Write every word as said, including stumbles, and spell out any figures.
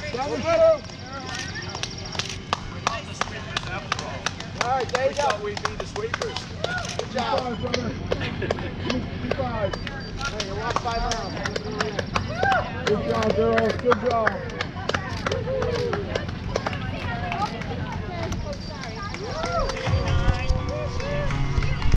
All right, there you go. We'd be the sweepers. Good job, brother. Hey, you lost five rounds. Good job, girls. Good job.